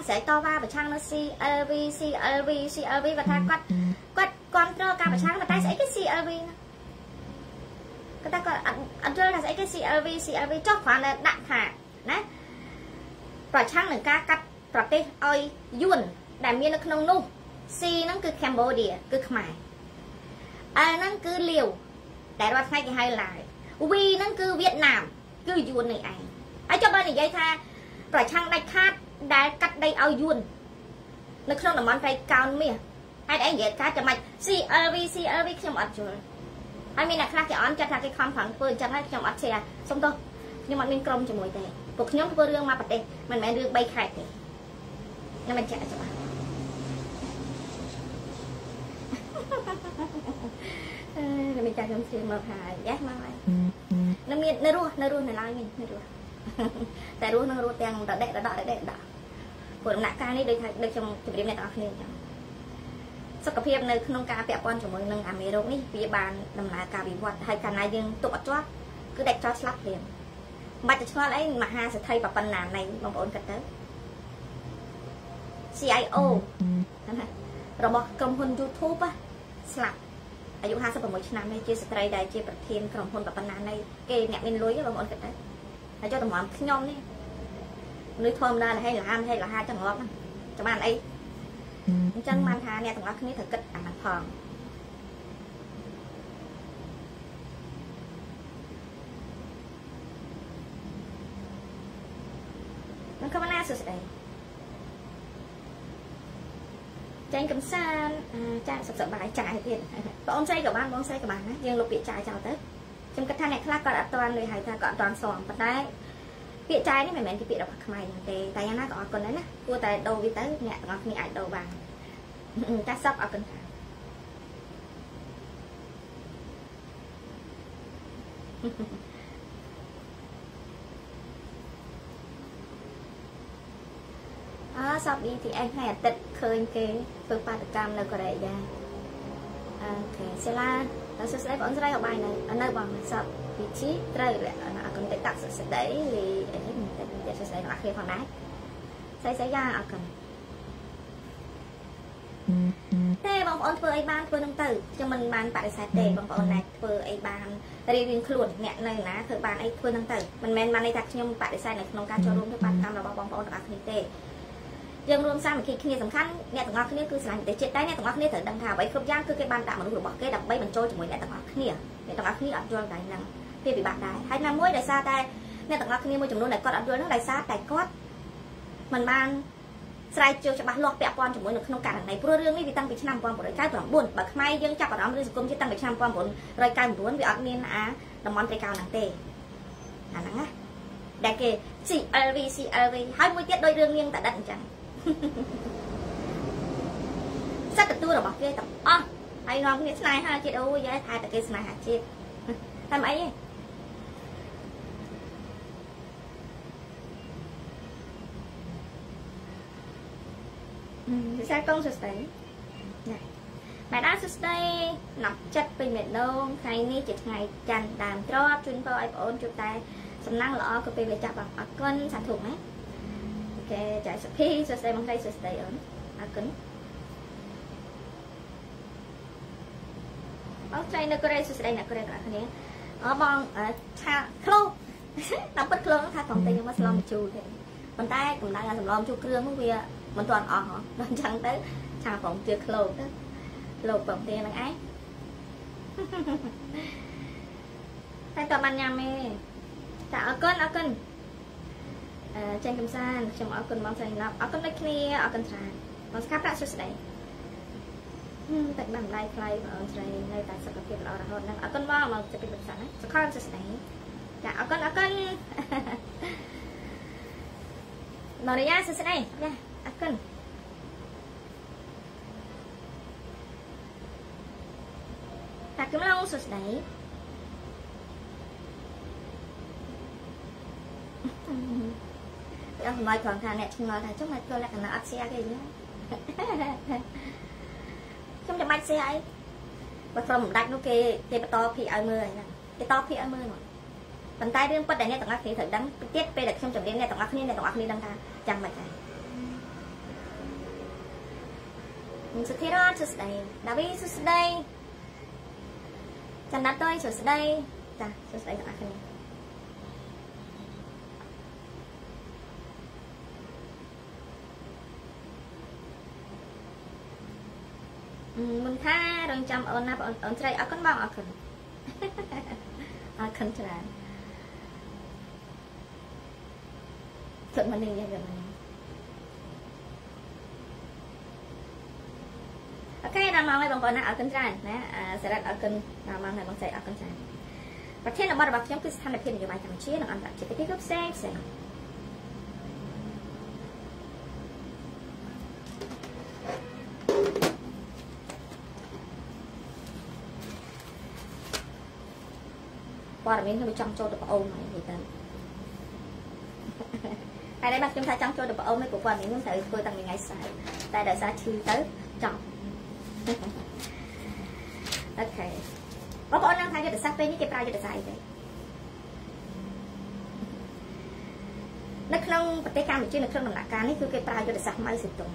sẽ to va và trang nó CLV và ta quát control cả và trang mà ta sẽ cái CLV ta có ăn chơi là sẽ cái CLV cho khoản là đạn thả nè và trang là ca cắt và tê oi yuan đại miền nó không nung C nó cứ Cambodia cứ Khmer A nó cứ Liêu đại đoạt ngay cái hai lại V nó cứ Việt Nam cứ yuan này anh ấy cho ba này dây tha và trang đại khát đã cắt đây ao yuan nó không là món phải cao mía ai đấy vậy cá cho mày CLV trong ăn chơi ai mình là khác cái on cho thằng cái con phẳng phơi cho nó trong ăn xe xong thôi nhưng mà mình cầm cho mồi tệ cuộc nhóm vừa rương mà bật tệ mình mẹ rương bay khai tệ nhưng mình chạy cho bạn rồi mình chạy trong xe mà phải giác mà nó miên nó rua này lại mình nó rua tại rua nó rua tiền đã đệ của nãy ca này đây trong chụp điểm này tao khinhสุขภาพในขนมกาเปียกปอนจมูกนึงอเมริกนี่พยาบาลดำนากาบิวัดให้การนายยังตุกจ้วคือเด็กจ้วสลับเรียนมาจะช่วยอะไรมาหาสุดท้ายแบบปัญหาในบางคนกันเต้ CIO นั่นแหละเราบอกกรมพล YouTube อะสลับอายุ50 ปีชนะในเจสไตรได้เจประเทศกรมพลแบบปัญหาในเกย์เนี่ยเป็นลุยบางคนกันเต้แล้วเจ้าตัวหมอขยมนี่ลุยทอมได้ให้ละห้าจังหวะนั่นจะมาไอ้จังมันทาเนี่ยตรงนั้นคือกิดอ่านทองมันก็มาหน้าสุดเลยใจกำซานใจสบายใจเพียงบองใจกับบ้านนะยังลบเปียใจเจ้าเต้จำกระทั่งในคลาสก่อนอัตวันเลยหายใจก่อนตอนสองปัดได้เปียใจนี่เหมือนที่เปียดอกผักไม้อย่างเตยแต่ยังน่าก็ออกคนนั้นนะกูแต่โดวิเตอร์เนี่ยตรงนี้ไอโดบางta sắp ở cần thả sắp đi thì anh hay tịch khơi cái phương pháp được cam là có đại gia ok sẽ là nó sẽ vẫn ra ở bài này ở nơi bằng sắp vị trí rơi lại ở cần tịch đặt sẽ đấy thì mình sẽ là khi khoảng đáy sẽ ra ở cần thế bóng ôn phơi ban phơi nông tử cho mình ban tại sạch để bóng ôn này phơi ban tại vì khuôn nhẹ này là phơi ban ấy phơi nông tử mình men ban này thật nhưng tại sạch này nông cá cho luôn cái ban cam là bóng ôn đặc biệt tệ dương luôn sao mà khi kia sắm khăn nhẹ tầng ngọc kia cứ làm để chết tay nhẹ tầng ngọc kia thử đằng thảo vậy không gian cứ cái ban đạm mà nó bỏ cái đập bay mình trôi chỉ mới nhẹ tầng ngọc kia để tầng ngọc kia ẩn cho đại năng khi bị bạn đại hai năm muối đại xa tay nhẹ tầng ngọc kia môi trường luôn này con ẩn cho nó đại xa đại cốt mình ban sai chưa cho bạn lọt bẹp quan cho mỗi người không cả này pro riêng đi tăng bị năm quan một cái cái toàn buồn bạc may dương chắc vào đó mới cũng chỉ tăng bị năm quan một rồi cái muốn bị ăn nên á đồng món tay cao nặng tê nặng á đại kê CLV hai mươi tiết đôi riêng nghiêng tại đất chẳng rất là tôi là bọc kia tập ai ngon cái này ha chị đâu vậy thay tại cái này hả chị thay mấy sao công sửa đấy bài đá sửa đây nọc chất bên miền đông ngày ní chỉ ngày chăn đàm cho chuyên phơi ai ổn chụp tay sầm năng lọ có về chặt bằng cân sản thủng ấy ok chạy sửa phi sửa đây bằng tay sửa đây ổn cứng bóng trai nó có đây sửa đây là có đây cả cái ở bong tha khô nắm bất khô tha phòng tay nhưng mà slom chù thì bàn tay cũng đang làm slom chù kêu mới về mình toàn họ đang chẳng tới chào phòng chưa lột đó lột phòng tiền là ấy tay toàn ban nhầm ấy ta ở cân trên cầm san trong ở cân bóng xanh nắp ở cân đây kia ở cân trà bóng cáp đã xuất đấy tại bàn lai play ở đây đây tại sao cái là hơn ở cân bao mà sẽ bị bệnh sẵn sẽ không xuất đấy dạ ở cân nói đấy xuất đây nha ở cân ta cứ lâu xuất đấy nói còn thà nè nói thà chút này tôi lại là ắt xe cái gì trong trong xe ấy và from đặt nó kê to phi ở mưa này cái to phi ở mưa mà bàn tay đương bắt đại nghe tặng ác thì thử đắng tiết về được trong trọng điểm này tặng ác này tặng ác này đăng ta chẳng mệt này สุดที่รอดสุดใดดาวิสุดใดจันนัดด้วยสุดใดจ้ะสุดใดกับอะไรมึงท่าเรื่องจำเอาหน้าเอาใจเอากันบ้างเอาขึ้นเอาขึ้นจะได้ขึ้นมาหนึ่งยังเกิดมาหนึ่งโอเคเรามองให้บางคนนะเอาขึ้นใจนะเสร็จแล้วเอาขึ้นเรามองให้บางใจเอาขึ้นใจประเทศเราบ้านเราคือสถานที่นโยบายทางเชี่ยงอันดับเจ็ดที่ก็เซ็งเซ็งพอเราไม่ต้องไปจังโจตัวโอ้ไม่ดีกันไอ้ได้บางทีถ้าจังโจตัวโอ้ไม่กูพอไม่ต้องใส่คุยตั้งยังไงใส่แต่เดี๋ยวใส่ชื่อtớiจังโอเคเพราะคนนั่งทานจะได้ซักไปนี่เก็บปลาจะได้ใส่ไปนักน้องปฏิการหรือชื่อนักน้องหลักการนี่คือเก็บปลาจะได้ซักไม้สิบตรง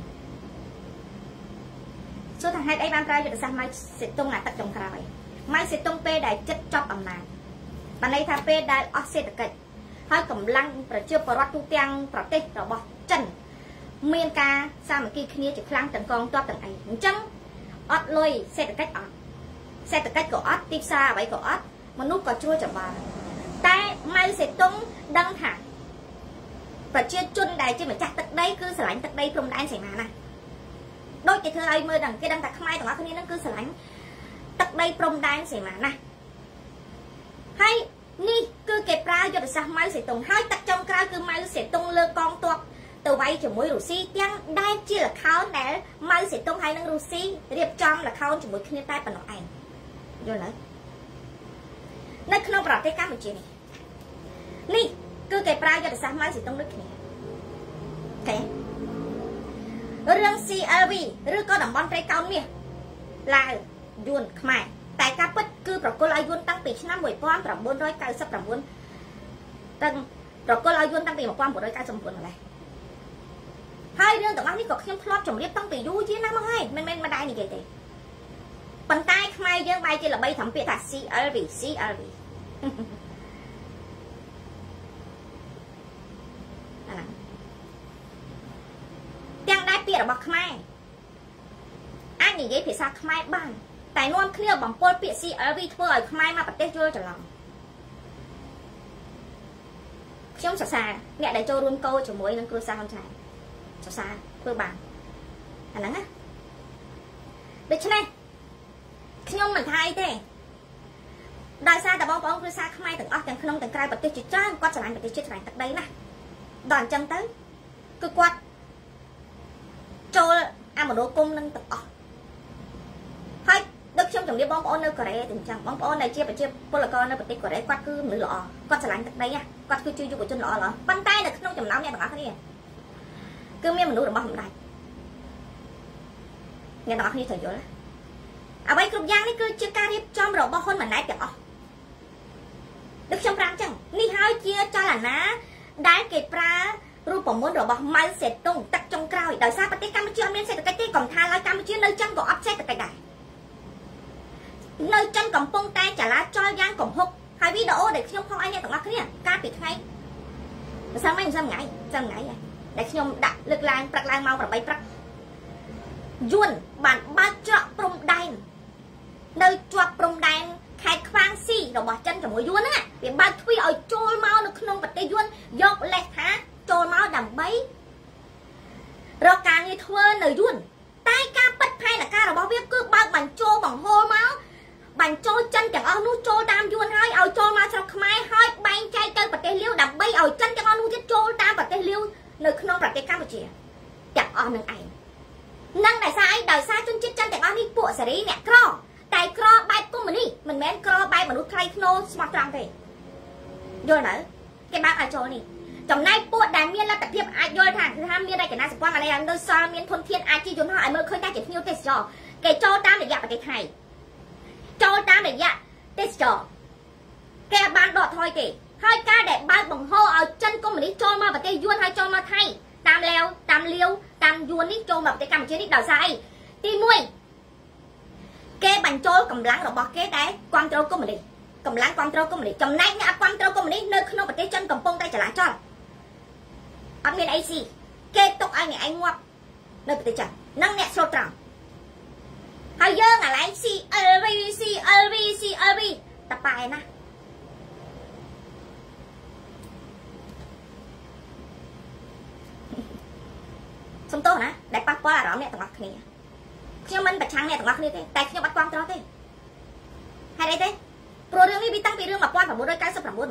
ส่วนทางให้ไอ้บ้านปลาจะได้ซักไม้สิบตรงหนาตัดจงครายไม้สิบตรงเปได้จัดจอบอำนาจบันไดทาเป้ได้ออสเซตเกิดให้กำลังประเชื่อประวัติทุกเตียงประเทศเราบอกจันเมียนกาสามัคคีขี้จะคลั่งต่างกองตัวต่างไอ้จังออดเลยเซตเกิดออดเซตเกิดก็ออดติดซาไว้ก็ออดมนุษย์ก็ช่วยจับบาแต่ไม่เสร็จตรงดังหาประเชื่อจุนใดจะเหมือนจักตักได้คือสลายตักได้พรมได้ใส่มานะโดยที่เธอไอ้เมื่อดังที่ดังตักไม้ต่างๆคนนี้นั่นคือสลายตักได้พรมได้ใส่มานะให้นี่คือเก็บปลาหยดซักไม้เสร็จตรงให้ตักจงกลางคือไม้เสร็จตรงเลือกองตัวตัวไว้จะมวยรูซี่ยังได้เชื่อเขาแต่ไม้เสร็จตรงให้นั่งรูซี่เรียบจอมlàเขาจะมวยขึ้นใต้ปนน้องไอ้โยนเลยนั่นคือเราปรับได้ก้ามเหมือนจีนี่คือเก็บปลาหยดซักไม้เสร็จตรงลึกนี่โอเคเรื่อง CLV หรือก็ดับบอลไตรเกาเนี่ยลายยวนขมายแต่การปิดคือปรากฏอายุตั้งปีชนะมวยป้อมปรับบุญร้อยเก้าสิบปรับบุญตั้งปรากฏอายุตั้งปีมาป้อมบุญร้อยเก้าสิบบุญอะไรให้เรื่องแต่ว่านี่ก็เข้มพลอดจมเรียบตั้งปียูจีนะมั้งให้มันมาได้นี่เก๋ๆปันใต้ขมายยังใบจีละใบทำเปียตัด CLV อะไรยังได้เปียระบอกขมายอันนี้เก๋ผีซาขมายบ้านแต่นวลเคลียร์บังปนเปียซีวีเพื่อขมายมาประเทศเยอะจะลองช่วงซาเนี่ยได้โจรุ่นโก้จะมวยนั่งครูซาคนชายซาเพื่อบางอันนั้นนะเด็กชายขยมเหมือนไทยเต้ได้ซาแต่บางปองครูซาขมายถึงออกจากขนมถึงกลายประเทศจุดจ้างกวาดสลายประเทศจุดสลายตักได้นะดอนจังtớiคือกวาดโจอามาโดกุ้มนั่งตึกออกให้ดึกช่วงจังเดียบองปอนในกระไรถึงจังบองปอนในเจี๊ยบเจี๊ยบพลกรในประเทศกระไรกวาดคือมือหล่อกวาดสลายตักได้เนี่ยกวาดคือชื่ออยู่กับจนหล่อเหรอปั้นใต้เนี่ยน้องจำน้ำเนี่ยต่างหากนี่คือเมียมันรู้หรือบ้าผมได้เนี่ยต่างหากนี่ถอยเยอะแล้วเอาไว้กลุ่มยางนี่คือชื่อการเรียบจอมเราบ้าคนเหมือนไหนแต่อ๋อดึกช่วงกลางจังนี่หายเจี๊ยจ้าหล่ะนะได้เก็บปลารูปผมม้วนเราบอกไม่เสร็จตรงตักจงกล้าวโดยซาปฏิกรรมเชื่อเมียนเสร็จแต่ที่กล่องทานแล้วกรรมเชื่อในจังก็อัพเซตแต่ใดในจังกล่องปงแต่จะละจอยยางกล่องหกhai video để khi không ai nghe tặng mắt thế ca bị hay sao mấy sao ngại để khi đặt lực lang bạc lang mau và bay bạc yuan bản ba chợ prom đan nơi chợ prom đan khai khoang xì rồi bỏ chân cho mỗi yuan á vì ba thui ở trôi mau nó không bật tay yuan dọc lẹt há trôi mau đầm bấy rồi càng như thưa nơi yuan tay ca bật hay là ca rồi bao biết cứ bao bằng trôi bằng hô máu bằng trôi chân chẳng ở nút trôi tam yuan hai ở trôi mau sao mai hai bay chay chân bật tay liêu đầm bay ở chân chẳng ở nút chết trôi tam bật tay liêu nơi không bật tay cam chị chẳng ở nơi ảnh năng đại sai đời sai chân chết chân chẳng ở đi bộ xử lý nè cro đại cro bay của mình đi mình mến cro bay mà nút thay nô smart trăng thì rồi nữa cái bác ở chỗ này trong này bộ đại miên là tập hiệp ai rồi thằng thứ hai miên đây cái này sẽ qua mà đây là nơi sao miên thôn thiên ai chi chúng họ mới khơi ta chỉ nhiều test cho cái cho tam để dạp cái thầy cho tam để dạp test cho cái ban đọt thôi kì hai ca để ban bằng hô ở chân của mình đi cho mà và cái yuan hai cho mà thay tam leo tam liêu tam yuan đi cho mà cái cầm trên đi đào sai ទី1គេបញ្ចូលកម្លាំងរបស់គេដែរគ្រប់គ្រងកុម្មុយនីសកម្លាំងគ្រប់គ្រងកុម្មុយនីសចំណែកអ្នកអត់គ្រប់គ្រងកុម្មុយនីសនៅក្នុងប្រទេសចិនកំពុងតែចលាចលអត់មានអីស៊ីគេទុកឲ្យអ្នកឯងងាប់នៅប្រទេសចិននឹងអ្នកស្លូតត្រង់ហើយយើងអាឡែង CLV តប៉ែណាសំទោសណាដែលប៉ះពាល់អារម្មណ៍អ្នកទាំងអស់គ្នាខ្ញុំមិនប្រឆាំងអ្នកទាំងអស់គ្នាទេតែខ្ញុំអត់គ្រប់គ្រងទេហេតុអីទេព្រោះរឿងនេះវាតាំងពីរឿង1999ម្លេះអ្នកទាំងអស់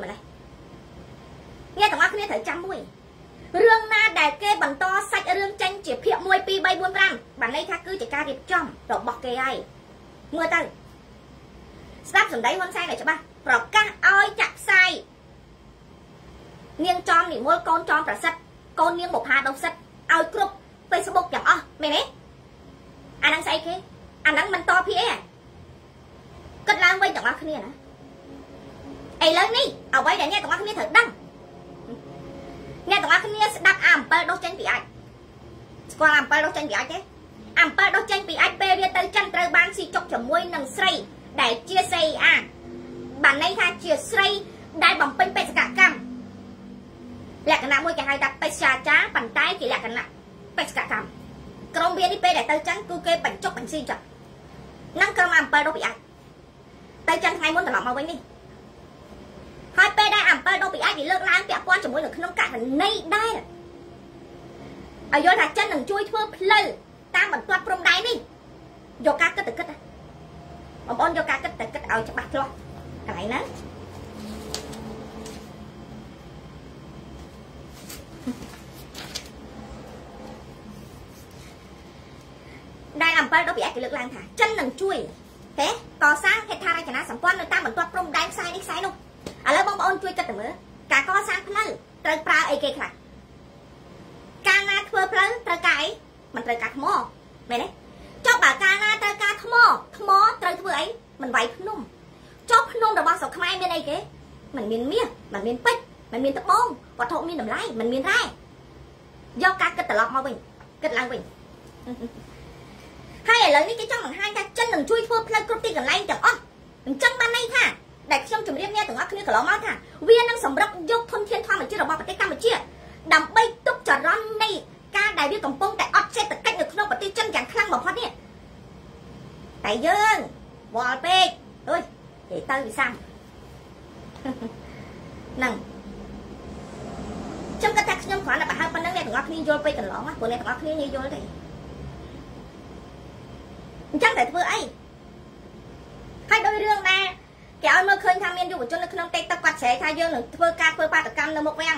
គ្នាត្រូវចាំមួយរឿងណាដែលគេបន្តសាច់រឿងចេញជាភាគ1 2 3 4 5បានន័យថាគឺជាការរៀបចំរបស់គេហើយមើលទៅស្ដាប់សម្ដីហ៊ុនសែនឲ្យច្បាស់ប្រកាសឲ្យចាក់ផ្សាយនាងចំនិមលកូនចំប្រសិទ្ធកូននាងបុប្ផាដុសិទ្ធឲ្យគ្រប់ Facebook ទាំងអស់មែនទេអាហ្នឹងស្អីគេអាហ្នឹងមិនតភាអីគិតឡើងវិញទាំងអស់គ្នាណាឥឡូវនេះអ្វីដែលអ្នកទាំងអស់គ្នាត្រូវដឹងអ្នកទាំងអស់គ្នាស្ដាប់អាអំពិលដុសចេញពីអាចស្គាល់អាអំពិលដុសចេញពីអាចទេអាអំពិលដុសចេញពីអាចពេលវាទៅចិនត្រូវបានស៊ីចុកជាមួយនឹងស្រីដែលជា CIA បានន័យថាជាស្រីដែលបំពេញបេសកកម្មលក្ខណៈមួយគេហៅថាបេសកចារប៉ុន្តែជាលក្ខណៈបេសកកម្មក្រុមវានេះពេលដែលទៅចិនគឺគេបញ្ចុកបញ្ស៊ីចុះហ្នឹងក្រុមអាអំពិលដុសពីអាចទៅចិនថ្ងៃមុនត្រឡប់មកវិញនេះហើយពេលដែលអំពិលដុសពីអាចវាលើកឡើងពាក់ព័ន្ធជាមួយនៅក្នុងករណីដែរឲ្យយល់ថាចិននឹងជួយធ្វើផ្លូវតាមបន្ទាត់ព្រំដែននេះយកការគិតទៅគិតបងប្អូនយកការគិតទៅគិតឲ្យច្បាស់លាស់កន្លែងហ្នឹងដែលអំពិលដុសពីអាចគេលើកឡើងថាចិននឹងជួយទេកសាងហេដ្ឋារចនាសម្ព័ន្ធនៅតាមបន្ទាត់ព្រំដែនខ្សែនេះខ្សែនោះឥឡូវបងប្អូនជួយគិតទៅមើលការកសាងផ្លូវត្រូវប្រើអីគេខ្លះកាលណាធ្វើផ្លូវត្រូវការអីមិនត្រូវការថ្មមែនទេចុះបើកាលណាត្រូវការថ្មត្រូវធ្វើអីមិនវាយភ្នំចុះភ្នំរបស់ស្រុកខ្មែរមានអីគេមិនមានមាសមិនមានពេជ្រមិនមានត្បូងវត្ថុមានតម្លៃមិនមានរ៉ែយកការគិតត្រឡប់មកវិញគិតឡើងវិញហើយឥឡូវនេះគេចង់បង្ហាញថាចិននឹងជួយធ្វើផ្លូវគ្រប់ទីកន្លែងទាំងអស់អញ្ចឹងបានន័យថាដែលខ្ញុំជម្រាបអ្នកទាំងអស់គ្នាកន្លងមកថាវានឹងសម្រាប់យកធនធានធម្មជាតិរបស់ប្រទេសកម្ពុជាដើម្បីទប់ចរន្តនៃការដែលវាកំពុងតែអត់សេដ្ឋកិច្ចនៅក្នុងប្រទេសចិនយ៉ាងខ្លាំងបំផុតនេះតែយើងវល់ពេកអើយនិយាយទៅវិសាមហ្នឹងខ្ញុំគិតថាខ្ញុំគ្រាន់តែប្រហែលប៉ុណ្្នឹងអ្នកទាំងអស់គ្នាយល់ពេកកន្លងព្រោះអ្នកទាំងអស់គ្នានិយាយយល់ទេអញ្ចឹងតែធ្វើអីហើយដោយរឿងដែរគេឲ្យមើលឃើញថាមានយុវជននៅក្នុង TikTok គាត់ស្រែកថាយើងនឹងធ្វើការធ្វើបាតកម្មនៅមុខវាំង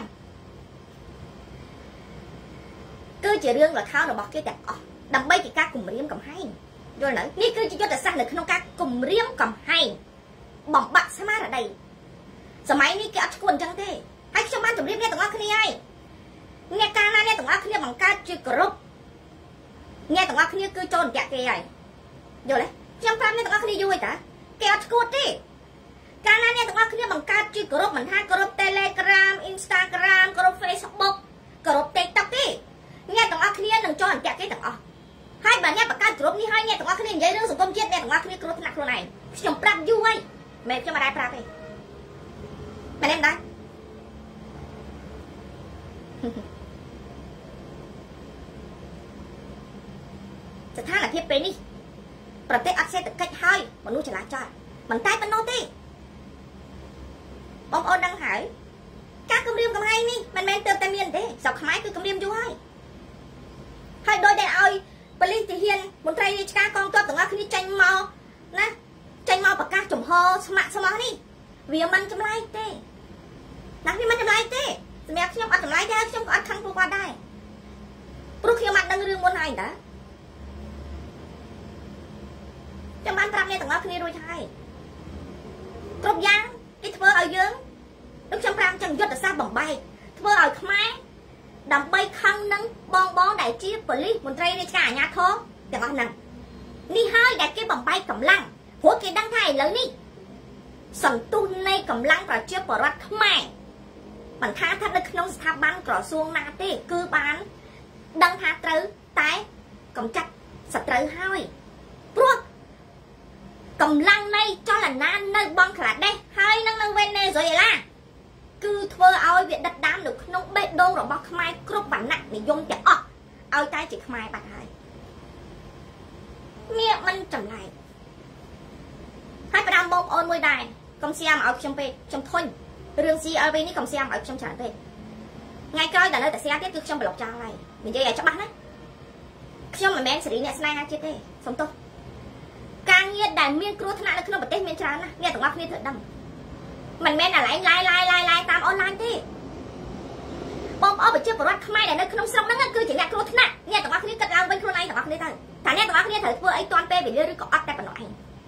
គឺជារឿងល្ខោនរបស់គេទាំងអស់ដើម្បីជាការគំរាមកំហែងយល់នៅនេះគឺជាយុទ្ធសាស្ត្រនៅក្នុងការគំរាមកំហែងបំបាក់ស្មារតីសម័យនេះគេអត់ឈួនអញ្ចឹងទេហើយខ្ញុំបានជម្រាបអ្នកទាំងអស់គ្នាហើយអ្នកកាលណាអ្នកទាំងអស់គ្នាបង្កើតជាក្រុមអ្នកទាំងអស់គ្នាគឺចូលអន្ទាក់គេហើយយល់ទេខ្ញុំប្រាប់អ្នកទាំងអស់គ្នាយូរហើយតាគេអត់ឈួតទេកាលណាអ្នកទាំងអស់គ្នាបង្កើតជាក្រុមមិនថាក្រុម Telegram Instagram ក្រុម Facebook ក្រុម TikTok ទេអ្នកទាំងអស់គ្នានឹងចូលអន្ទាក់គេទាំងអស់ហើយបើអ្នកបង្កើតក្រុមនេះហើយអ្នកទាំងអស់គ្នានិយាយរឿងសង្គមជាតិអ្នកទាំងអស់គ្នាគ្រោះថ្នាក់ខ្លួនឯងខ្ញុំប្រាប់យូរហើយមិនខ្ញុំមិនដែរប្រាប់ទេមែនទេដែរស្ថានភាពពេលនេះប្រទេសអត់សេដ្ឋកិច្ចហើយមនុស្សចលាចលមិនតែប៉ុណ្ណោះទេបងប្អូនដឹងហើយការគម្រាមកំហែងនេះមិនមែនទើបតែមានទេស្រុកខ្មែរគឺគម្រាមយូរហើយដោយតែឲ្យប៉ូលីសទាហានមន្ត្រីរាជការកងទ័ពទាំងអស់គ្នាចេញមកណាចេញមកប្រកាសចំហស្ម័គ្រស្មោះនេះវាមិនចម្លែកទេណាវាមិនចម្លែកទេសម្រាប់ខ្ញុំអត់ចម្លែកទេខ្ញុំក៏អត់ខឹងពួកគាត់ដែរព្រោះខ្ញុំអត់ដឹងរឿងមុនហើយតាចាំបានប្រាប់អ្នកទាំងអស់គ្នារួចហើយគ្រប់យ៉ាងគេធ្វើឲ្យយើងដូចខ្ញុំប្រាប់ចឹងយុទ្ធសាស្ត្របំបែកធ្វើឲ្យខ្មែរដើម្បីខឹងនឹងបងដែលជាប៉ូលីសមន្ត្រីរាជការអាជ្ញាធរទាំងអស់ហ្នឹងនេះហើយដែលគេបំបែកកម្លាំងព្រោះគេដឹងថាឥឡូវនេះសន្ទុះនៃកម្លាំងប្រជាពលរដ្ឋខ្មែរមិនថាស្ថិតនៅក្នុងស្ថាប័នក្រសួងណាទេគឺបានដឹងថាត្រូវតែកម្ចាត់សត្រូវត្រូវហើយព្រោះកម្លាំងនៃចលនានៅបង់ក្លាដេសហើយនឹងនៅវេណេស៊ុយអេឡាគឺធ្វើឲ្យវាដិតដាមនៅក្នុងបេះដូងរបស់ខ្មែរគ្រប់វណ្ណៈនិយមទាំងអស់ឲ្យតែជាខ្មែរបាត់ហើយមានមិនចម្លែកហើយផ្ដាំបងប្អូនមួយដែរកុំស្យាមឲ្យខ្ញុំពេកខ្ញុំធុញរឿង CLV នេះកុំស្យាមឲ្យខ្ញុំច្រើនពេកថ្ងៃក្រោយដល់នៅតែស្យាទៀតគឺខ្ញុំប្លុកចោលហើយនិយាយឲ្យច្បាស់ណាខ្ញុំមិនមែនសេរីអ្នកស្នេហាជាតិទេសុំទោសការងារដែលមានគ្រោះថ្នាក់នៅក្នុងប្រទេសមានច្រើនណាស់អ្នកទាំងអស់គ្នាត្រូវដឹងមិនមែនតែឡាយតាមអនឡាញទេបងប្អូនប្រជាពលរដ្ឋខ្មែរដែលនៅក្នុងស្រុកហ្នឹងគឺជាអ្នកគ្រោះថ្នាក់អ្នកទាំងអស់គ្នាគិតឡើងវិញខ្លួនឯងទាំងអស់គ្នាទៅតែអ្នកទាំងអស់គ្នាត្រូវធ្វើអីទាន់ពេលវេលាឬក៏អត់តែប៉ុណ្ណោះឯង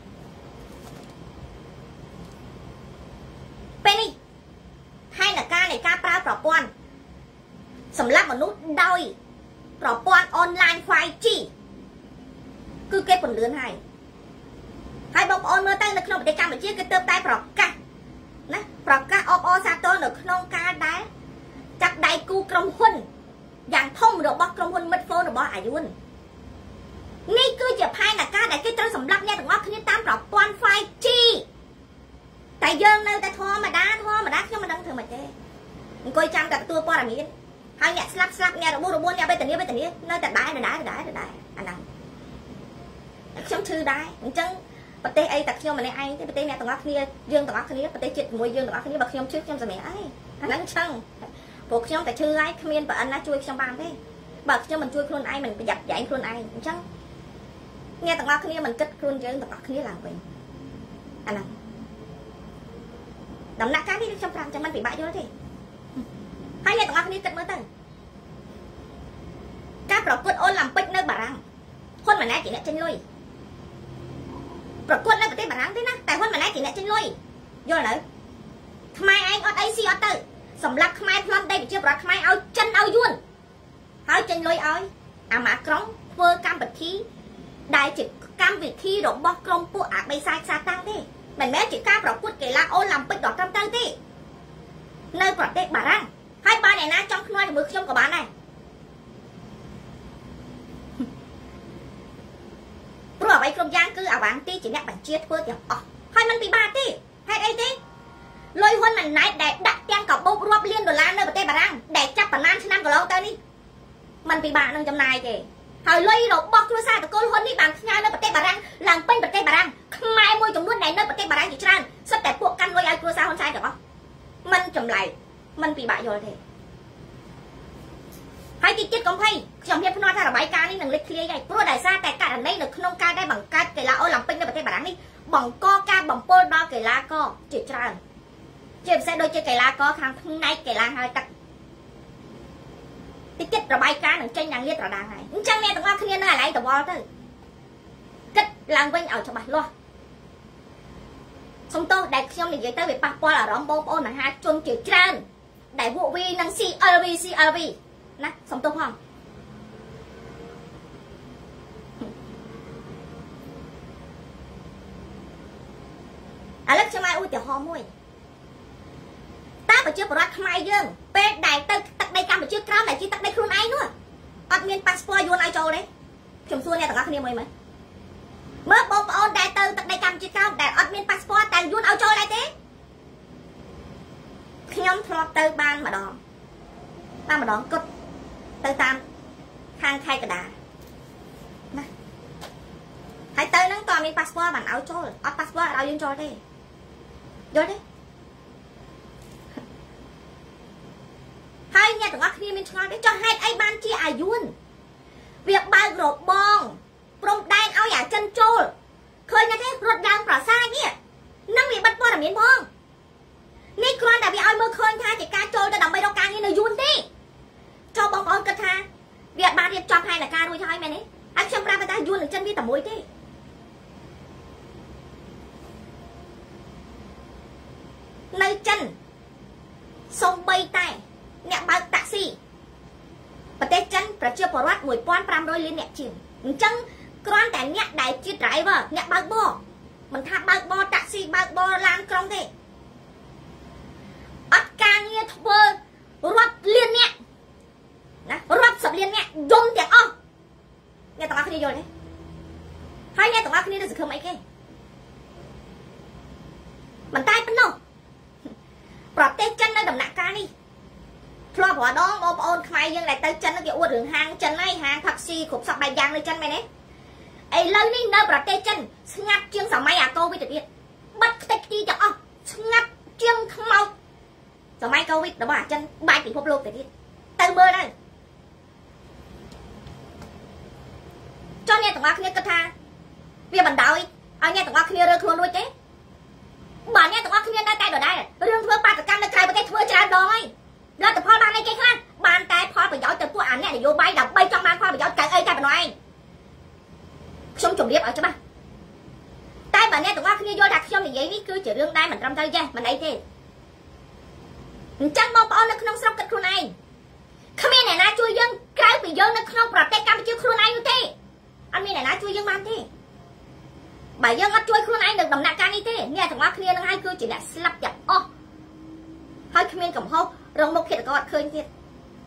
ពេលនេះហើយនៃការប្រើប្រព័ន្ធសម្រាប់មនុស្សដោយប្រព័ន្ធអនឡាញ 5G គឺគេពន្លឿនហើយបងប្អូនមើលទៅនៅក្នុងប្រទេសកម្ពុជាគេទើបតែប្រកាសណាប្រកាសអបអរសាទរនៅក្នុងការដែលចាក់ដៃគូក្រុមហ៊ុនយ៉ាងធំរបស់ក្រុមហ៊ុន Midphone របស់អាយុននេះគឺជាផែនការដែលគេត្រូវសម្រាប់អ្នកទាំងអស់គ្នាតាមប្រព័ន្ធ 5G តែយើងនៅតែធម្មតាខ្ញុំមិនដឹងធ្វើម៉េចទេអង្គុយចាំតែទទួលព័ត៌មានហើយអ្នកស្លាប់អ្នករបួសអ្នកវេទនានៅតែដែរអាហ្នឹងខ្ញុំឈឺដែរអញ្ចឹងប្រទេសអីតែខ្ញុំម្នាក់ឯងទេប្រទេសអ្នកទាំងអស់គ្នាយើងទាំងអស់គ្នាប្រទេសជាតិជាមួយយើងទាំងអស់គ្នាបើខ្ញុំឈឺខ្ញុំសម្រាប់អីអាហ្នឹងឆឹងព្រោះខ្ញុំតែឈឺហើយគ្មានប្រអិនណាជួយខ្ញុំបានទេបើខ្ញុំមិនជួយខ្លួនឯងមិនប្រយ័ត្នប្រយែងខ្លួនឯងអញ្ចឹងអ្នកទាំងអស់គ្នាមិនគិតខ្លួនយើងទាំងអស់គ្នាឡើងវិញអាហ្នឹងដំណាក់កាលនេះខ្ញុំប្រាប់ចឹងមិនពិបាកយល់ទេហើយអ្នកទាំងអស់គ្នាគិតមើលទៅការប្រកួតអូឡ িম্প ិកនៅបារាំងហ៊ុនម៉ាណែតជាអ្នកចេញលុយប្រកួតនៅប្រទេសបារាំងទេណាតែហ៊ុនម៉ាណែតជាអ្នកចេញលុយយល់ទៅខ្មែរឯងអត់អីស៊ីអត់ទៅសម្រាប់ខ្មែរប្លន់ដីប្រជាប្រដ្ឋខ្មែរឲ្យចិនឲ្យយួនហើយចេញលុយឲ្យអាម៉ាក្រុងធ្វើកម្មវិធីដែលជាកម្មវិធីរបស់ក្រុមពួកអាបេសាយខ្សាតាំងទេមិនមែនជាការប្រកួតកីឡាអូឡ িম্প ិកដ៏ត្រឹមត្រូវទេនៅប្រទេសបារាំងហើយបើអ្នកណាចង់ខ្នាល់ជាមួយខ្ញុំក៏បានដែរព្រោះអ្វីគ្រប់យ៉ាងគឺអាវ៉ាន់ទីជាអ្នកបញ្ជាធ្វើទាំងអស់ហើយมันពិបាកទេហេតុអីទេលុយហ៊ុនម៉ាណែតដែលដាក់ទាំងកាបូបរាប់លានដុល្លារនៅប្រទេសបារាំងដែលចាប់ប្រមាណឆ្នាំកន្លងទៅនេះมันពិបាកនឹងចំណាយទេហើយលុយរបស់គ្រួសារតកូលហ៊ុននេះបានផ្ញើនៅប្រទេសបារាំងឡើងពេញប្រទេសបារាំងខ្មែរមួយចំនួនដែលនៅប្រទេសបារាំងជាច្រើនសិតតែពួកកាន់លុយឲ្យគ្រួសារហ៊ុនសែនទាំងអស់มันចម្លែកมันពិបាកយល់ទេហើយទីទៀតកុំភ័យខ្ញុំហ៊ានភ្នាល់ថារបាយការណ៍នេះនឹងលេចធ្លាយហើយព្រោះដោយសារតែករណីនៅក្នុងការដែលបង្កើតកីឡាអូឡ িম্প ិកនៅប្រទេសបារាំងនេះបង្កការបំពុលដល់កីឡាករជាច្រើនជាពិសេសដូចជាកីឡាករខាងផ្នែកកីឡាហើយទឹកទីទៀតរបាយការណ៍នឹងចេញយ៉ាងលាតត្រដាងហើយអញ្ចឹងអ្នកទាំងអស់គ្នានៅអាឡៃតវល់ទៅគិតឡើងវិញឲ្យច្បាស់លាស់សំទោសដែលខ្ញុំនិយាយទៅវាប៉ះពាល់អារម្មណ៍បងប្អូនមហាជនជាច្រើនដែលពួកវានឹង CLV ណាសំទោសផងឥឡូវខ្ញុំឲ្យឧទាហរណ៍មួយតើប្រជាពលរដ្ឋខ្មែរយើងពេលដែលទៅទឹកដីកម្ពុជាក្រោមដែលជាទឹកដីខ្លួនឯងនោះអត់មានប៉ាសពតយួនឲ្យចូលទេខ្ញុំសួរអ្នកទាំងអស់គ្នាមួយមើលបងប្អូនដែលទៅទឹកដីកម្ពុជាក្រោមដែលអត់មានប៉ាសពតតែយួនឲ្យចូលដែរទេខ្ញុំធ្លាប់ទៅបានម្ដងគត់ទៅតាមខាងខេត្តកណ្ដាលណាហើយទៅហ្នឹងតើមានប៉ាសពតបានឲ្យចូលអត់ប៉ាសពតឲ្យយើងចូលទេយល់ទេហើយអ្នកទាំងអស់គ្នាមានឆ្ងល់ទេចុះហេតុអីបានជាអាយុនវាបើករបងព្រំដែនឲ្យអាចិនចូលឃើញទេរត់ឡើងប្រាសាទនេះនឹងវាបិទព័ត៌មានផងនេះគ្រាន់តែវាឲ្យមើលឃើញថាជាការចូលទៅដើម្បីរកការងារនៅយួនទេចុះបងប្អូនគិតថាវាបានរៀបចំផែនការរួចហើយមែនទេហើយខ្ញុំប្រាប់ថាយួននឹងចិនវាតែមួយទេនៅចិនសូម្បីតែអ្នកបើកតាក់ស៊ីប្រទេសចិនប្រជាពលរដ្ឋ 1500 លានអ្នកជាងអញ្ចឹងគ្រាន់តែអ្នកដែលជា driver អ្នកបើកបរមិនថាបើកបរតាក់ស៊ីបើកបរឡានក្រុងទេអត់ការងារធ្វើរាប់លានអ្នកណារាប់សិបលានអ្នកយំទាំងអស់អ្នកទាំងអស់គ្នាយល់ទេហើយអ្នកទាំងអស់គ្នានឹងសង្ឃឹមអីគេមិនតែប៉ុណ្ណោះប្រទេសចិននៅដំណាក់កាលនេះធ្លាប់រដងបងប្អូនខ្មែរយើងដែលទៅចិនគេអួតរឿងហាងចិនហើយហាងផាក់ស៊ីគ្រប់សពបែបយ៉ាងនៅចិនមែនទេឥឡូវនេះនៅប្រទេសចិនស្ងាត់ជាងសម័យអាកូវីដទៅទៀតបាត់ខ្ទេចខ្ទីទាំងអស់ស្ងាត់ជាងខ្មោចសម័យកូវីដរបស់អាចិនបែកពិភពលោកទៅទៀតទៅមើលទៅចុះអ្នកទាំងអស់គ្នាគិតថាវាបណ្ដោយឲ្យអ្នកទាំងអស់គ្នារើខ្លួនរួចទេបើអ្នកទាំងអស់គ្នានៅតែដដែលរឿងធ្វើបាតកម្មនៅក្រៅប្រទេសធ្វើច្រើនដងហើយលទ្ធផលបានអីគេខ្លះបានតែផលប្រយោជន៍ទៅពួកអាអ្នកនយោបាយដើម្បីចង់បានផលប្រយោជន៍កើតអីតែប៉ុណ្ណោះឯងខ្ញុំជម្រាបឲ្យច្បាស់តែបើអ្នកទាំងអស់គ្នាយល់ថាខ្ញុំនិយាយនេះគឺជារឿងដែលមិនត្រឹមត្រូវទេមិនអីទេអញ្ចឹងបងប្អូននៅក្នុងស្រុកគិតខ្លួនឯងគ្មានអ្នកណាជួយយើងក្រៅពីយើងនៅក្នុងប្រទេសកម្ពុជាខ្លួនឯងនោះទេអត់មានអ្នកណាជួយយើងបានទេបើយើងអត់ជួយខ្លួនឯងនៅដំណាក់កាលនេះទេអ្នកទាំងអស់គ្នានឹងហើយគឺជាអ្នកស្លាប់ទាំងអស់ហើយគ្មានកំហុសរងមុខឃាតករអត់ឃើញទៀត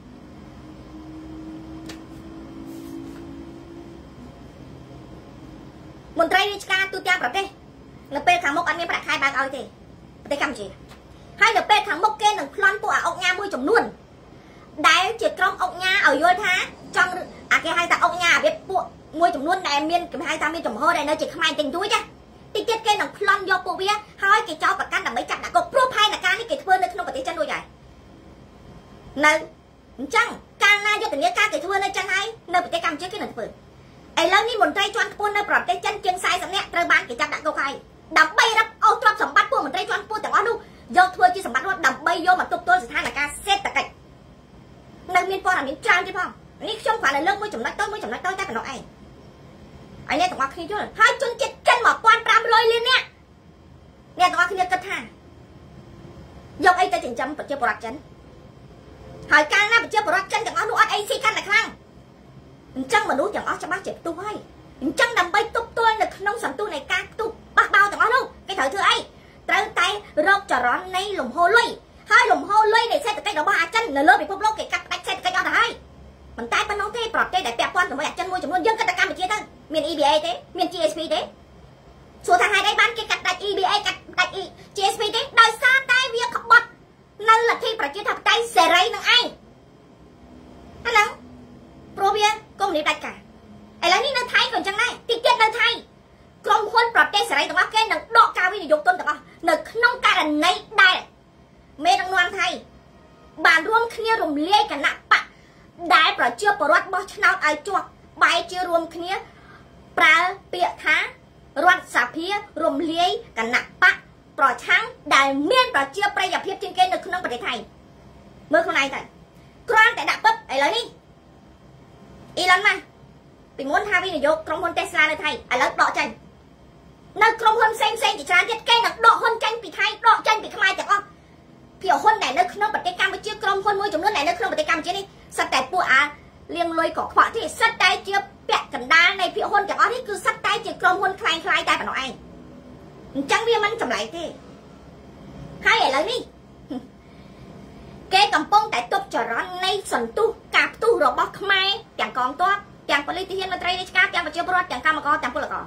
មន្ត្រីរាជការទូទាំងប្រទេសនៅពេលខាងមុខអត់មានប្រាក់ខែបើកឲ្យទេប្រទេសកម្ពុជាហើយនៅពេលខាងមុខគេនឹងប្លន់ពួកអុកញ៉ាមួយចំនួនដែលជាក្រុមអុកញ៉ាឲ្យយល់ថាចង់អាគេហៅថាអុកញ៉ារបៀបពួកមួយចំនួនដែលមានគេហៅថាមានចំហដែលនៅជាខ្មែរទិញទួយចាតិចទៀតគេនឹងប្លន់យកពួកវាហើយគេចោទប្រកាន់ដើម្បីចាប់ដាក់គុកព្រោះផែនការនេះគេធ្វើនៅក្នុងប្រទេសចិនដូចហើយនៅអញ្ចឹងកាលណាយុទ្ធនាការគេធ្វើនៅចិនហើយនៅប្រទេសកម្ពុជាគេនឹងធ្វើឥឡូវនេះមន្ត្រីជាន់ខ្ពស់នៅប្រទេសចិនជាង40នាក់ត្រូវបានគេចាប់ដាក់គុកហើយដើម្បីរឹបអូសទ្រព្យសម្បត្តិពួកមន្ត្រីជាន់ខ្ពស់ទាំងអស់នោះយកធ្វើជាសម្បត្តិរដ្ឋដើម្បីយកមកទប់ទល់ស្ថានភាពសេដ្ឋកិច្ចនៅមានព័ត៌មានច្រើនទៀតផងនេះខ្ញុំគ្រាន់តែលើកមួយចំណុចតូចតែប៉ុណ្ណោះឯងហើយអ្នកទាំងអស់គ្នាយល់ហើយជនជាតិចិន1500លាននាក់អ្នកទាំងអស់គ្នាគិតថាយកអីទៅចិញ្ចឹមប្រជាពលរដ្ឋចិនហើយកាលណាប្រជាពលរដ្ឋចិនទាំងអស់នោះអត់អីស៊ីកាន់តែខ្លាំងអញ្ចឹងមនុស្សទាំងអស់ច្បាស់ជាផ្ទុះហើយអញ្ចឹងដើម្បីទប់ទល់នៅក្នុងសន្ទុះនៃការផ្ទុះបះបោទាំងអស់នោះគេត្រូវធ្វើអីត្រូវតែរកចរន្តនៃលំហូរលុយហើយលំហូរលុយនៃសេដ្ឋកិច្ចរបស់អាចិននៅលើពិភពលោកគេកាត់ផ្តាច់សេដ្ឋកិច្ចអស់ទៅហើយមិនតែប៉ុណ្ណោះទេប្រទេសដែលពាក់ព័ន្ធជាមួយអាចិនមួយចំនួនយើងគិតតែកម្ពុជាទៅមាន EBA ទេមាន GSP ទេសួរថាហេតុអីបានគេកាត់ផ្តាច់ EBA កាត់ផ្តាច់ GSP ទេដោយសារតែវាក្បត់នៅលទ្ធិប្រជាធិបតេយ្យសេរីនឹងឯងអាហ្នឹងព្រោះវាកុំនេះដាច់ការឥឡូវនេះនៅថៃក៏អញ្ចឹងដែរតិចទៀតនៅថៃក្រុមហ៊ុនប្រទេសសេរីទាំងអស់គេនឹងដកការវិនិយោគទុនទាំងអស់នៅក្នុងករណីដែលមេដឹកនាំថៃបានរួមគ្នារំលាយគណៈបកដែលប្រជាពលរដ្ឋបោះឆ្នោតឲ្យជាប់បែរជារួមគ្នាប្រើពាក្យថារដ្ឋសភារំលាយគណៈបកប្រឆាំងដែលមានប្រជាប្រិយភាពជាងគេនៅក្នុងប្រទេសថៃមើលខ្លួនឯងទៅគ្រាន់តែដាក់ពឹបឥឡូវនេះអ៊ីឡុនម៉ាស់ពីមុនថាវិនិយោគក្រុមហ៊ុន Tesla នៅថៃឥឡូវដកចេញនៅក្រុមហ៊ុនផ្សេងជាច្រើនទៀតគេនឹងដកហ៊ុនចេញពីថៃដកចេញពីខ្មែរទាំងអស់ពីហ៊ុនដែលនៅក្នុងប្រទេសកម្ពុជាក្រុមហ៊ុនមួយចំនួនដែលនៅក្នុងប្រទេសកម្ពុជានេះសិតតែពួកអាលៀងលុយកខ្វក់ទេសិតតែជាពាក់កណ្ដាលនៃភាគហ៊ុនទាំងអស់នេះគឺសិតតែជាក្រុមហ៊ុនខ្លាំងខ្លាយតែប៉ុណ្ណោះឯងអញ្ចឹងវាមិនចម្លែកទេហើយឥឡូវនេះគេកំពុងតែទប់ចរន្តនៃសន្ទុះការផ្ទុះរបស់ខ្មែរទាំងកងទ័ពទាំងប៉ូលីសទាហានមន្ត្រីរាជការទាំងប្រជាពលរដ្ឋទាំងកម្មករទាំងពលករ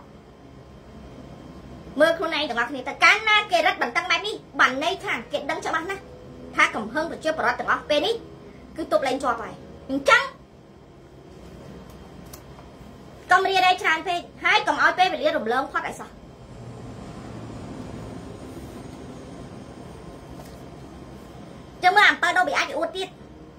មើលខ្លួនឯងទាំងអស់គ្នាទៅកាលណាគេរឹតបន្តឹងបែបនេះបានន័យថាគេដឹងច្បាស់ណាស់ថាកំហឹងប្រជាពលរដ្ឋទាំងអស់ពេលនេះគឺទប់លែងជាប់ហើយអញ្ចឹងកុំរៀនឲ្យច្រើនពេកហើយកុំឲ្យពេលវេលារំលងផុតឲ្យសោះចាំមើលអំពើដូប៊ីអាចអួតទៀត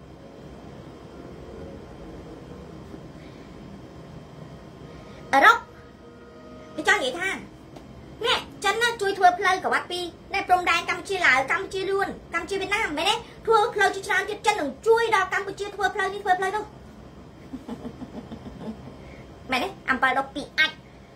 អឺរ៉ុបគេចង់និយាយថានេះចិនណាជួយធ្វើផ្លូវកវ៉ាត់ពីនៅព្រំដែនកម្ពុជាឡាវកម្ពុជាលួនកម្ពុជាវៀតណាមមែនទេធ្វើផ្លូវជាច្រើនទៀតចិននឹងជួយដល់កម្ពុជាធ្វើផ្លូវនេះធ្វើផ្លូវនោះមែនទេអំពើដូប៊ីអាច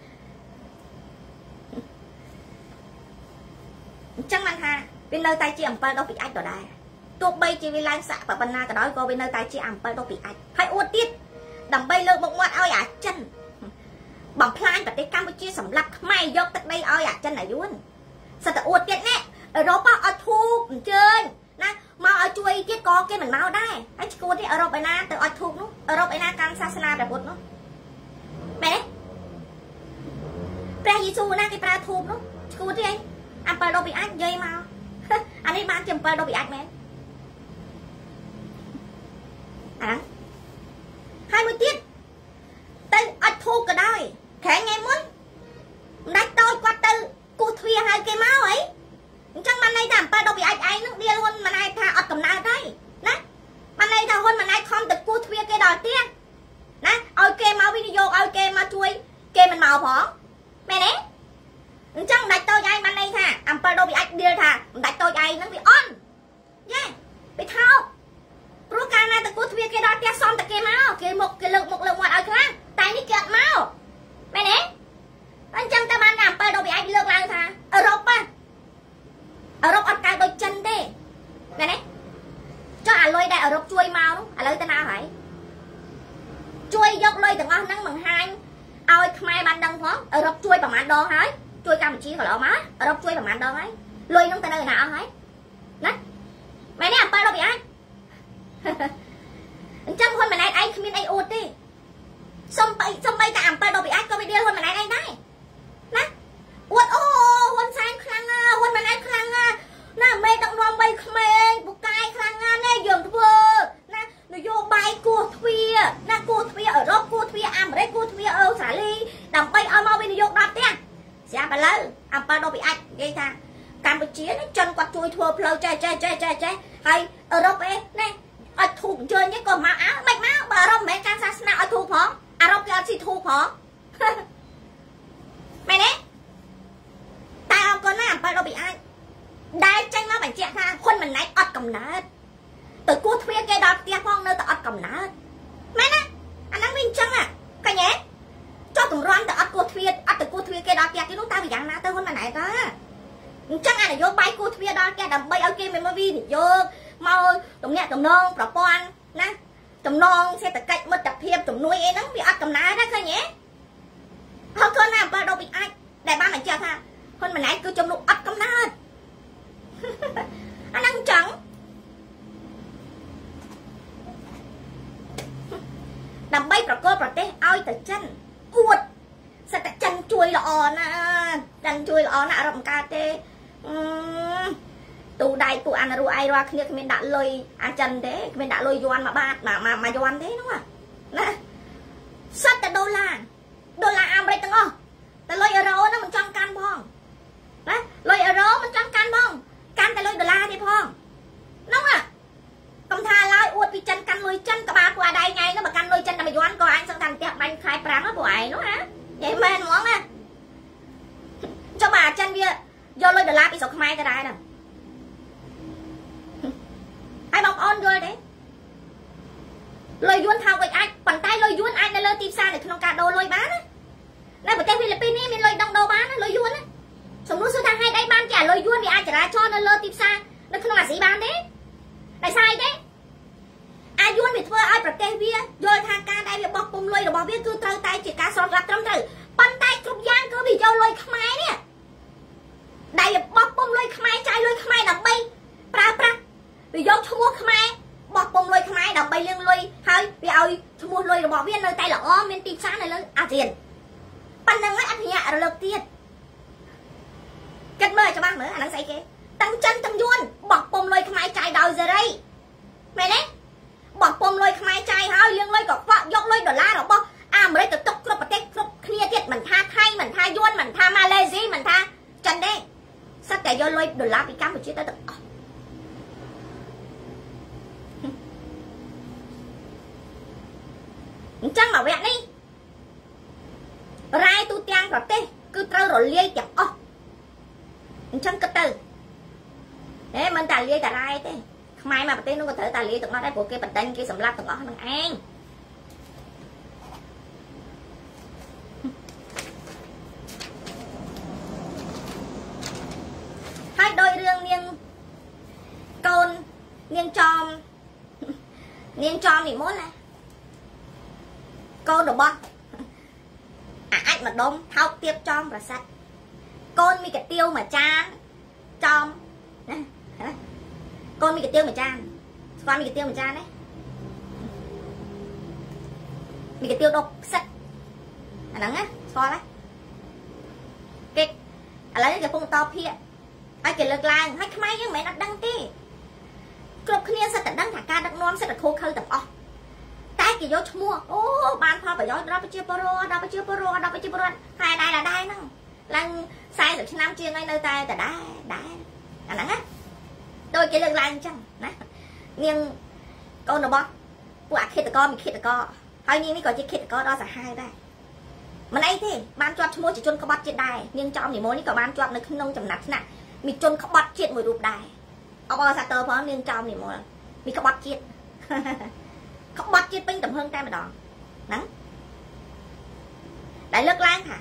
អញ្ចឹងបានថាវានៅតែជាអំពើដូប៊ីអាចដដែលទោះបីជាវាឡើងសាក់ប៉ុណ្ណាក៏ដោយក៏វានៅតែជាអំពើដូប៊ីអាចហើយអួតទៀតដើម្បីលើកមុខមាត់ឲ្យអាចិនបំផ្លាញប្រទេសកម្ពុជាសម្រាប់ខ្មែរយកទឹកដីឲ្យអាចិនអាយួនសិតតែអួតទៀតនេះអឺរ៉ុបអត់ធូបអញ្ជើញណាមកឲ្យជួយទៀតក៏គេមិនមកដែរហើយឈួតទេអឺរ៉ុបឯណាទៅអត់ធូបនោះអឺរ៉ុបឯណាកាន់សាសនាព្រះពុទ្ធនោះមែនទេព្រះយេស៊ូវណាគេប្រើធូបនោះឈួតទេអីអំពិលដល់ពីអាចនិយាយមកអានេះបានជាអំពិលដល់ពីអាចមែនហើយមួយទៀតទៅអត់ធូបក៏ដោយខែថ្ងៃមុនមិនដាច់តូចគាត់ទៅគោះទ្វារហើយគេមកអីអញ្ចឹងបានន័យថាអំពិលដល់ពីអាចឯងនឹងឌីលហ៊ុនមិនអាចថាអត់កំណើតហើយណាបានន័យថាហ៊ុនមិនអាចខំទៅគោះទ្វារគេដល់ទៀតណាឲ្យគេមកវិនិយោគឲ្យគេមកជួយគេមិនមកផងមែនទេអញ្ចឹងដាច់តូចឯងបានន័យថាអំពិលដល់ពីអាចឌីលថាមិនដាច់តូចឯងនឹងវាអន់យេវាថោកព្រោះកាលណាទៅគោះទ្វារគេដល់ផ្ទះសំតែគេមកគេមកគេលើកមុខលើកមាត់ឲ្យខ្លាំងតែនេះគេអត់មកមែនទេអញ្ចឹងតែបានអំពិលដល់ពីអាចលើកឡើងថាអឺរ៉ុបអឺរ៉ុបអត់កើតដូចចិនទេមែនទេចុះអាលុយដែលអឺរ៉ុបជួយមកនោះឥឡូវទៅណាហើយជួយយកលុយទាំងអស់ហ្នឹងបង្ហាញឲ្យខ្មែរបានដឹងផងអឺរ៉ុបជួយប្រហែលដងហើយជួយកម្ពុជាកន្លងមកអឺរ៉ុបជួយប្រហែលដងហើយលុយហ្នឹងទៅនៅណាអស់ហើយណាមែនទេអំពិលដល់ពីអាចអញ្ចឹងហ៊ុនម៉ាណែតឯងគ្មានអីអួតទេសំបីតែអំពិលដល់ពីអាចក៏វាឌីលហ៊ុនម៉ាណែតឯងដែរណាអួតអូហ៊ុនសែនខ្លាំងណាស់ហ៊ុនម៉ាណែតខ្លាំងណាស់ណាមេដឹកនាំបីក្មេងពូកែខ្លាំងណាស់នេះយើងធ្វើណានយោបាយគោះទ្វារណាគោះទ្វារអឺរ៉ុបគោះទ្វារអាមេរិកគោះទ្វារអូស្ត្រាលីដើម្បីឲ្យមកវិនិយោគដល់ផ្ទះស្រាប់ឥឡូវអំពិលដល់ពីអាចនិយាយថាកម្ពុជានេះចិនគាត់ជួយធ្វើផ្លូវចេះហើយអឺរ៉ុបនេះអត់ធូបជើញទេក៏មកអើមិនមកបើអឺរ៉ុបមិនមែនការសាសនាអត់ធូបផងអឺរ៉ុបគេអត់ស៊ីធូបផងមែនទេតែអរគុណណាអំពិលដល់ពីអាចដែលចេញមកបញ្ជាក់ថាហ៊ុនម៉ាណែតអត់កំណើតទៅគោះទ្វារគេដល់ផ្ទះផងនៅតែអត់កំណើតមែនណាអាហ្នឹងវាអញ្ចឹងឃើញទេចុះតម្រាំតែអត់គោះទ្វារអត់ទៅគោះទ្វារគេដល់ផ្ទះគេនោះតើវាយ៉ាងណាទៅហ៊ុនម៉ាណែតតាអញ្ចឹងអានយោបាយគោះទ្វារដល់ផ្ទះដើម្បីឲ្យគេមានមកវិនិយោគមកទំនាក់ទំនងប្រព័ន្ធណាចំណងសេដ្ឋកិច្ចមិត្តភាពជំនួយអីហ្នឹងវាអត់កំណើតដែរឃើញទេអរគុណណាអំពិលដល់ពីអាចដែលបានបញ្ជាក់ថាហ៊ុនម៉ាណែតគឺជំនុំអត់កំណើតអាហ្នឹងចឹងដើម្បីប្រកល់ប្រទេសឲ្យទៅចិនអួតសិតតែចិនជួយល្អណាស់ចិនជួយល្អណាស់អឺរ៉ុបមិនកើតទេទូដៃពួកអានរੂឯងរាល់គ្នាគ្មានដាក់លុយអាចិនទេគ្មានដាក់លុយយួនមួយបាតមួយយួនទេនោះណាសិតតែដុល្លារអាមេរិកទាំងអស់តែលុយអឺរ៉ូហ្នឹងមិនចង់កាន់ផងណាលុយអឺរ៉ូមិនចង់កាន់ផងកាន់តែលុយដុល្លារទេផងនោះកុំថាឡើយអួតពីចិនកាន់លុយចិនក្បាលពួកអាដៃថ្ងៃហ្នឹងបើកាន់លុយចិនតែមួយយួនក៏អញសឹងថាផ្ទះបាញ់ខែ5ហ្នឹងពួកឯងនោះណានិយាយមែនហ្មងណាចុះបើអាចិនវាយកលុយដុល្លារពីស្រុកខ្មែរក៏ដែរហ្នឹងហើយបងប្អូនយល់ទេលុយយួនថោកវិញអាចប៉ុន្តែលុយយួនអាចនៅលើទីផ្សារនៅក្នុងការដូរលុយបានណាប្រទេសហ្វីលីពីននេះមានលុយដងដូរបានណាលុយយួនណាសំណួរសួរថាហេតុអីបានជាលុយយួនវាអាចចរាចរនៅលើទីផ្សារនៅក្នុងអាស៊ីបានទេដោយសារអីទេអាយួនវាធ្វើឲ្យប្រទេសវាយល់ថាការដែលវាបោះពុំលុយរបស់វាគឺត្រូវតែជាការស្របច្បាប់ត្រឹមត្រូវប៉ុន្តែគ្រប់យ៉ាងគឺវាយកលុយខ្មែរនេះដែលវាបោះពុំលុយខ្មែរចាយលុយខ្មែរដើម្បីប្រើប្រាស់វាយកឈ្មោះខ្មែរបោះពុំលុយខ្មែរដើម្បីលាងលុយហើយវាឲ្យឈ្មោះលុយរបស់វានៅតែល្អមានទីផ្សារនៅលើអាស៊ានប៉ុណ្្នឹងហើយអត់ញាក់រលឹកទៀតគិតមើលច្បាស់មើលអាហ្នឹងស្អីគេទាំងចិនទាំងយួនបោះពុំលុយខ្មែរចាយដោយសេរីមែនទេបោះពុំលុយខ្មែរចាយហើយលាងលុយក៏ខ្វក់យកលុយដុល្លាររបស់អាមេរិកទៅទុកគ្រប់ប្រទេសគ្រប់គ្នាទៀតមិនថាថៃមិនថាយួនមិនថាម៉ាឡេស៊ីមិនថាចិនទេសិតតែយកលុយដុល្លារពីកម្ពុជាទៅទាំងអស់អញ្ចឹងមកវគ្គនេះរាយទូទាំងប្រទេសគឺត្រូវរលាយទាំងអស់អញ្ចឹងគិតទៅមិនតែលាយតែរាយទេខ្មែរមកប្រទេសនោះក៏ត្រូវតែលាយទាំងអស់ដែរព្រោះគេបណ្ដេញគេសម្លាប់ទាំងអស់ហ្នឹងឯងហើយដោយរឿងនាងកូននាងចំនិមន្តណាកូនរបស់អាចម្ដុំថោកទៀបចំប្រសិទ្ធកូនមីកាទៀវមួយចានចំណាកូនមីកាទៀវមួយចានស្គាល់មីកាទៀវមួយចានទេមីកាទៀវដុកផ្សិតអាហ្នឹងណាស្គាល់ទេឥឡូវគេពងតភាកឲ្យគេលើកឡើងហើយខ្មែរយើងមិនមែនអត់ដឹងទេគ្រប់គ្នាសិតតែដឹងថាការដឹកនាំសិតតែខូខើទាំងអស់តែគេយកឈ្មោះអូបានផលប្រយោជន៍ដល់ប្រជាពលរដ្ឋដល់ប្រជាពលរដ្ឋតែដែរហ្នឹងឡើង40ឆ្នាំជាងហើយនៅតែដែរអាហ្នឹងណាដូចគេលើកឡើងអញ្ចឹងណានាងកូនរបស់ពួកអឃាតករមានឃាតករហើយនាងនេះក៏ជាឃាតករដល់សាហាវដែរមិនអីទេបានជាប់ឈ្មោះជាជនក្បត់ជាតិដែរនាងចំនិមលនេះក៏បានជាប់នៅក្នុងចំណាត់ថ្នាក់មានជនក្បត់ជាតិមួយរូបដែរអបអរសាទរផងនាងចំនិមលមានក្បត់ជាតិក្បត់ជាតិពេញទំហឹងតែម្ដងហ្នឹងដែលលើកឡើងថា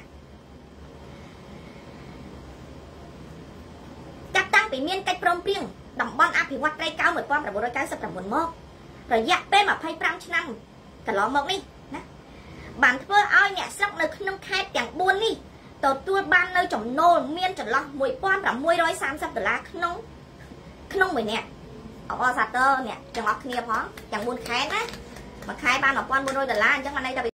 ចាប់តាំងពីមានកិច្ចព្រមព្រៀងតំបន់អភិវឌ្ឍន៍ត្រីកោណ1999មករយៈពេល25ឆ្នាំកន្លងមកនេះណាបានធ្វើឲ្យអ្នកស្រុកនៅក្នុងខេត្តទាំង4នេះទទួលបាននៅចំណូលមានចន្លោះ$1630ក្នុងមួយនាក់អបអរសាទរអ្នកទាំងអស់គ្នាផងទាំង4ខេត្តណាមួយខែបាន$1400អញ្ចឹងបានន័យថា